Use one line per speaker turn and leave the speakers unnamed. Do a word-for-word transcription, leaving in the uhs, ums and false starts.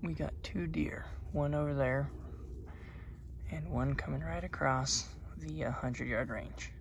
we got two deer, one over there and one coming right across the uh, hundred yard range.